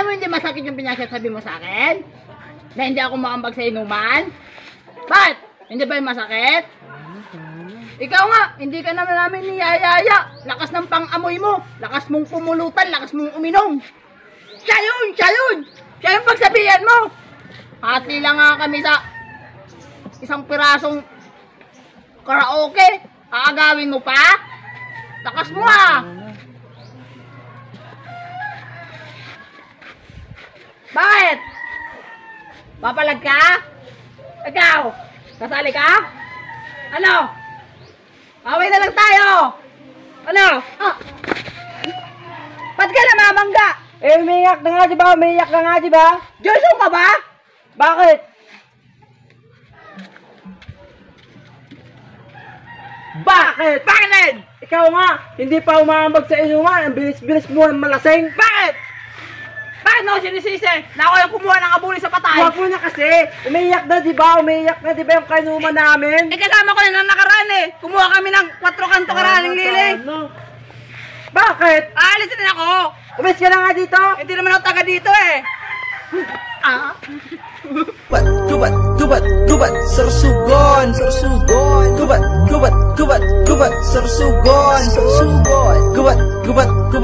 Alam mo hindi masakit yung pinagsasabi mo sa akin? Na hindi ako maambag sa inuman? Bakit? Hindi ba yung masakit? Ikaw nga, hindi ka naman namin niyayaya. Lakas ng pang-amoy mo. Lakas mong pumulutan, lakas mong uminom. Siya yun! Siya yun! Siya yung pagsabihan mo. Hati lang nga kami sa isang pirasong karaoke. Aagawin mo pa? Lakas mo ah! Bakit? Papalag ka? Ikaw? Kasali ka? Ano? Away na lang tayo! Ano? Ah. Ba't ka namamangga? Eh, umiyak na nga, diba? Umiyak na nga, diba? Joshua ka ba? Bakit? Bakit? Bakit? Ikaw nga, hindi pa umambag sa inuman. Ang bilis-bilis mo ang malasing. Bakit? Bakit mo sinisisi na ako yung kumuha ng abuli sa patay? Huwag mo na kasi. Umiyak na, diba? Umiyak na, diba yung kainuman namin? Eh kasama ko na nakaraan eh. Kumuha kami ng 4 kanto karaling liling. Ano? Bakit? Aalis na ako. Umalis ka na nga dito. Hindi naman ako taga dito eh. Ah? Gubat, sersugon, gubat, sersugon, gubat,